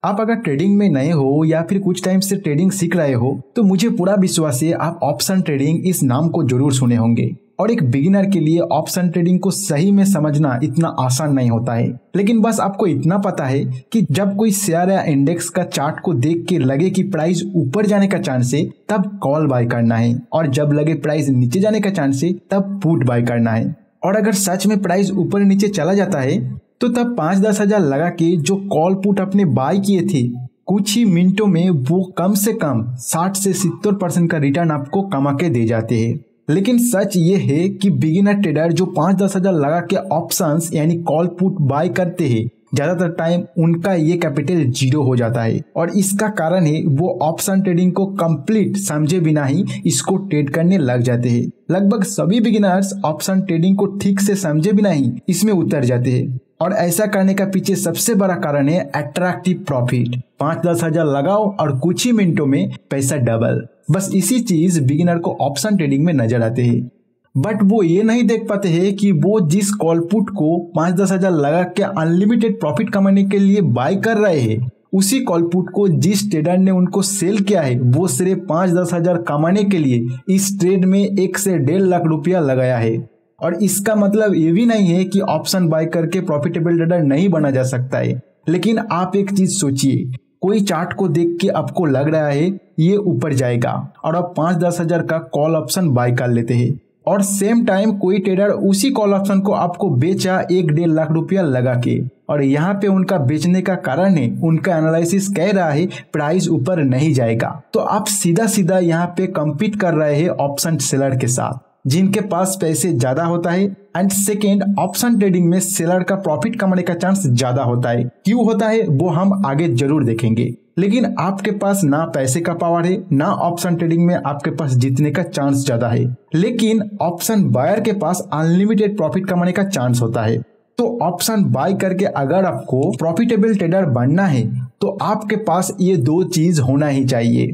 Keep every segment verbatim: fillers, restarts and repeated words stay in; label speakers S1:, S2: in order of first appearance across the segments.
S1: आप अगर ट्रेडिंग में नए हो या फिर कुछ टाइम से ट्रेडिंग सीख रहे हो तो मुझे पूरा विश्वास है आप ऑप्शन ट्रेडिंग इस नाम को जरूर सुने होंगे। और एक बिगिनर के लिए ऑप्शन ट्रेडिंग को सही में समझना इतना आसान नहीं होता है, लेकिन बस आपको इतना पता है कि जब कोई शेयर या इंडेक्स का चार्ट को देख के लगे कि प्राइस ऊपर जाने का चांस है तब कॉल बाय करना है, और जब लगे प्राइस नीचे जाने का चांस है तब पुट बाय करना है। और अगर सच में प्राइस ऊपर नीचे चला जाता है तो तब पाँच दस हजार लगा के जो कॉल पुट अपने बाय किए थे कुछ ही मिनटों में वो कम से कम साठ से सत्तर परसेंट का रिटर्न आपको कमा के दे जाते हैं। लेकिन सच ये है कि बिगिनर ट्रेडर जो पाँच दस हजार लगा के ऑप्शंस यानी कॉल पुट बाय करते हैं ज्यादातर टाइम उनका ये कैपिटल जीरो हो जाता है, और इसका कारण है वो ऑप्शन ट्रेडिंग को कंप्लीट समझे बिना ही इसको ट्रेड करने लग जाते हैं। लगभग सभी बिगिनर्स ऑप्शन ट्रेडिंग को ठीक से समझे बिना ही इसमें उतर जाते हैं, और ऐसा करने का पीछे सबसे बड़ा कारण है अट्रैक्टिव प्रॉफिट। पाँच दस हजार लगाओ और कुछ ही मिनटों में पैसा डबल। बस इसी चीज बिगिनर को ऑप्शन ट्रेडिंग में नजर आते हैं, बट वो ये नहीं देख पाते हैं कि वो जिस कॉल पुट को पाँच दस हजार लगा के अनलिमिटेड प्रॉफिट कमाने के लिए बाय कर रहे हैं उसी कॉल पुट को जिस ट्रेडर ने उनको सेल किया है वो सिर्फ पाँच दस हजार कमाने के लिए इस ट्रेड में एक से डेढ़ लाख रुपया लगाया है। और इसका मतलब ये भी नहीं है कि ऑप्शन बाय करके प्रॉफिटेबल ट्रेडर नहीं बना जा सकता है, लेकिन आप एक चीज सोचिए, कोई चार्ट को देख के आपको लग रहा है ये ऊपर जाएगा और आप पाँच दस हजार का कॉल ऑप्शन बाय कर लेते हैं, और सेम टाइम कोई ट्रेडर उसी कॉल ऑप्शन को आपको बेचा एक डेढ़ लाख रुपया लगा के, और यहाँ पे उनका बेचने का कारण है उनका एनालिसिस कह रहा है प्राइस ऊपर नहीं जाएगा। तो आप सीधा सीधा यहाँ पे कम्पीट कर रहे हैं ऑप्शन सेलर के साथ जिनके पास पैसे ज्यादा होता है। एंड सेकेंड, ऑप्शन ट्रेडिंग में सेलर का प्रॉफिट कमाने का चांस ज्यादा होता है। क्यों होता है वो हम आगे जरूर देखेंगे, लेकिन आपके पास ना पैसे का पावर है ना ऑप्शन ट्रेडिंग में आपके पास जीतने का चांस ज्यादा है, लेकिन ऑप्शन बायर के पास अनलिमिटेड प्रॉफिट कमाने का चांस होता है। तो ऑप्शन बाय करके अगर आपको प्रॉफिटेबल ट्रेडर बनना है तो आपके पास ये दो चीज होना ही चाहिए।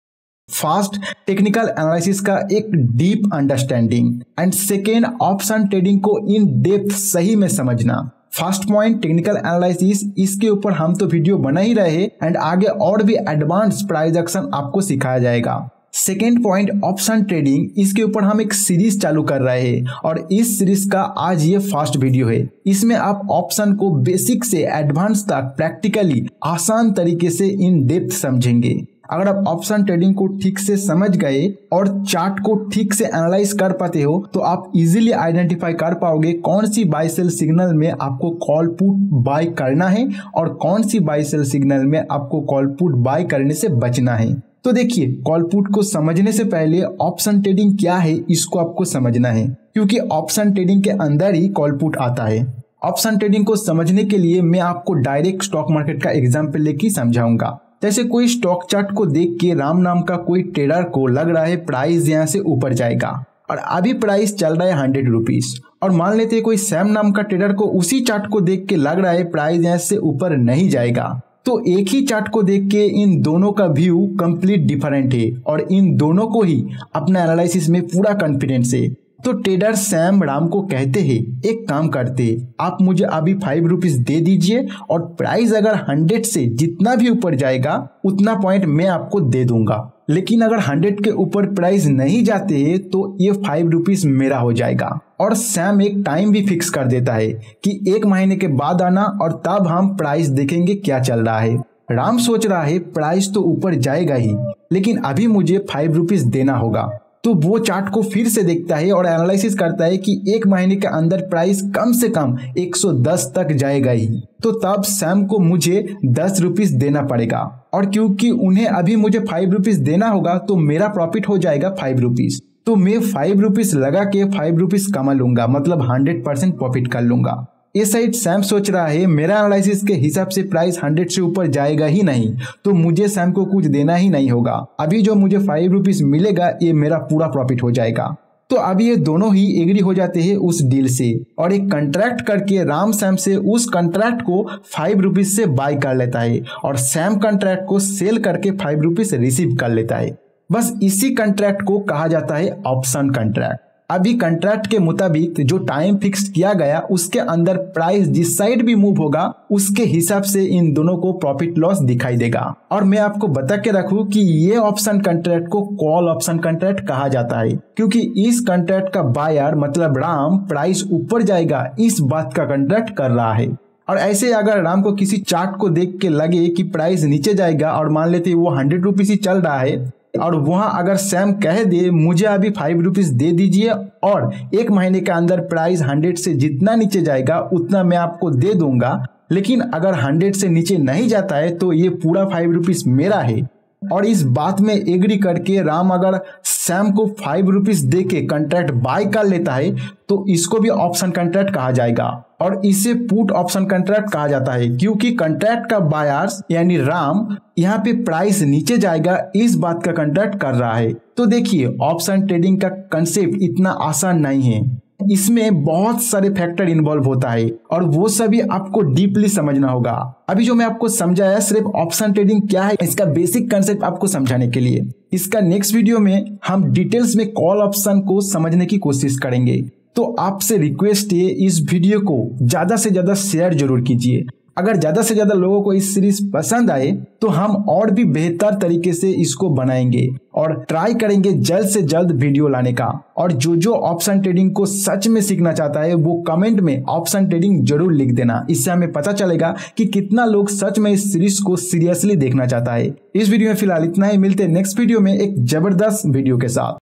S1: फास्ट टेक्निकल एनालिसिस का एक deep understanding, and second option trading को इन डेप्थ सही में समझना। फर्स्ट पॉइंट टेक्निकल एनालिसिस, इसके ऊपर हम तो वीडियो बना ही रहे हैं एंड आगे और भी एडवांस प्राइस एक्शन आपको सिखाया जाएगा। सेकेंड पॉइंट ऑप्शन ट्रेडिंग, इसके ऊपर हम एक सीरीज चालू कर रहे हैं और इस सीरीज का आज ये फर्स्ट वीडियो है। इसमें आप ऑप्शन को बेसिक से एडवांस तक प्रैक्टिकली आसान तरीके से इन डेप्थ समझेंगे। अगर आप ऑप्शन ट्रेडिंग को ठीक से समझ गए और चार्ट को ठीक से एनालाइज कर पाते हो तो आप इजीली आइडेंटिफाई कर पाओगे कौन सी बाय सेल सिग्नल में आपको कॉल पुट बाय करना है और कौन सी बाय सेल सिग्नल में आपको कॉल पुट बाय करने से बचना है। तो देखिए, कॉल पुट को समझने से पहले ऑप्शन ट्रेडिंग क्या है इसको आपको समझना है, क्योंकि ऑप्शन ट्रेडिंग के अंदर ही कॉल पुट आता है। ऑप्शन ट्रेडिंग को समझने के लिए मैं आपको डायरेक्ट स्टॉक मार्केट का एग्जाम्पल लेके समझाऊंगा। जैसे कोई स्टॉक चार्ट को देख के राम नाम का कोई ट्रेडर को लग रहा है प्राइस यहाँ से ऊपर जाएगा और अभी प्राइस चल रहा है हंड्रेड रुपीज, और मान लेते हैं कोई सैम नाम का ट्रेडर को उसी चार्ट को देख के लग रहा है प्राइस यहाँ से ऊपर नहीं जाएगा। तो एक ही चार्ट को देख के इन दोनों का व्यू कंप्लीट डिफरेंट है और इन दोनों को ही अपना एनालिसिस में पूरा कॉन्फिडेंस है। तो ट्रेडर सैम राम को कहते हैं एक काम करते, आप मुझे अभी फाइव रुपीज दे दीजिए और प्राइस अगर हंड्रेड से जितना भी ऊपर जाएगा उतना पॉइंट मैं आपको दे दूंगा, लेकिन अगर हंड्रेड के ऊपर प्राइस नहीं जाते हैं तो ये फाइव रुपीज मेरा हो जाएगा। और सैम एक टाइम भी फिक्स कर देता है कि एक महीने के बाद आना और तब हम प्राइस देखेंगे क्या चल रहा है। राम सोच रहा है प्राइस तो ऊपर जाएगा ही, लेकिन अभी मुझे फाइव रुपीज देना होगा। तो वो चार्ट को फिर से देखता है और एनालिसिस करता है कि एक महीने के अंदर प्राइस कम से कम एक सौ दस तक जाएगा ही, तो तब सैम को मुझे दस रुपीस देना पड़ेगा, और क्योंकि उन्हें अभी मुझे फाइव रुपीस देना होगा तो मेरा प्रॉफिट हो जाएगा फाइव रुपीस। तो मैं फाइव रुपीस लगा के फाइव रुपीस कमा लूंगा, मतलब हंड्रेड परसेंट प्रॉफिट कर लूंगा। इस साइड सैम सोच रहा है मेरा एनालिसिस के हिसाब से प्राइस हंड्रेड से ऊपर जाएगा ही नहीं, तो मुझे सैम को कुछ देना ही नहीं होगा। अभी जो मुझे फाइव रुपीज मिलेगा ये मेरा पूरा प्रॉफिट हो जाएगा। तो अभी ये दोनों ही एग्री हो जाते हैं उस डील से और एक कॉन्ट्रैक्ट करके राम सैम से उस कॉन्ट्रैक्ट को फाइव रुपीज से बाय कर लेता है और सैम कॉन्ट्रैक्ट को सेल करके फाइव रुपीज रिसीव कर लेता है। बस इसी कॉन्ट्रैक्ट को कहा जाता है ऑप्शन कॉन्ट्रैक्ट। अभी कंट्रैक्ट के मुताबिक जो टाइम फिक्स किया गया उसके अंदर प्राइस जिस साइड भी मूव होगा उसके हिसाब से इन दोनों को प्रॉफिट लॉस दिखाई देगा। और मैं आपको बता के रखूं कि ये ऑप्शन कंट्रैक्ट को कॉल ऑप्शन कंट्रैक्ट कहा जाता है, क्योंकि इस कंट्रैक्ट का बायर मतलब राम प्राइस ऊपर जाएगा इस बात का कंट्रैक्ट कर रहा है। और ऐसे अगर राम को किसी चार्ट को देख के लगे कि प्राइस नीचे जाएगा और मान लेते वो हंड्रेड रुपीज ही चल रहा है और वहां अगर सैम कह दे मुझे अभी फाइव रुपीज दे दीजिए और एक महीने के अंदर प्राइस हंड्रेड से जितना नीचे जाएगा उतना मैं आपको दे दूंगा, लेकिन अगर हंड्रेड से नीचे नहीं जाता है तो ये पूरा फाइव रुपीज मेरा है, और इस बात में एग्री करके राम अगर सैम को फाइव रुपीज दे के कंट्रैक्ट बाय कर लेता है तो इसको भी ऑप्शन कंट्रैक्ट कहा जाएगा और इसे पुट ऑप्शन कंट्रैक्ट कहा जाता है, क्योंकि कंट्रैक्ट का बायर्स यानी राम यहाँ पे प्राइस नीचे जाएगा इस बात का कंट्रैक्ट कर रहा है। तो देखिए ऑप्शन ट्रेडिंग का कंसेप्ट इतना आसान नहीं है, इसमें बहुत सारे फैक्टर इन्वॉल्व होता है और वो सभी आपको डीपली समझना होगा। अभी जो मैं आपको समझाया सिर्फ ऑप्शन ट्रेडिंग क्या है इसका बेसिक कंसेप्ट आपको समझाने के लिए। इसका नेक्स्ट वीडियो में हम डिटेल्स में कॉल ऑप्शन को समझने की कोशिश करेंगे। तो आपसे रिक्वेस्ट है इस वीडियो को ज्यादा से ज्यादा शेयर जरूर कीजिए। अगर ज्यादा से ज्यादा लोगों को इस सीरीज पसंद आए तो हम और भी बेहतर तरीके से इसको बनाएंगे और ट्राई करेंगे जल्द से जल्द वीडियो लाने का। और जो जो ऑप्शन ट्रेडिंग को सच में सीखना चाहता है वो कमेंट में ऑप्शन ट्रेडिंग जरूर लिख देना, इससे हमें पता चलेगा कि कितना लोग सच में इस सीरीज को सीरियसली देखना चाहता है। इस वीडियो में फिलहाल इतना ही, मिलते हैं नेक्स्ट वीडियो में एक जबरदस्त वीडियो के साथ।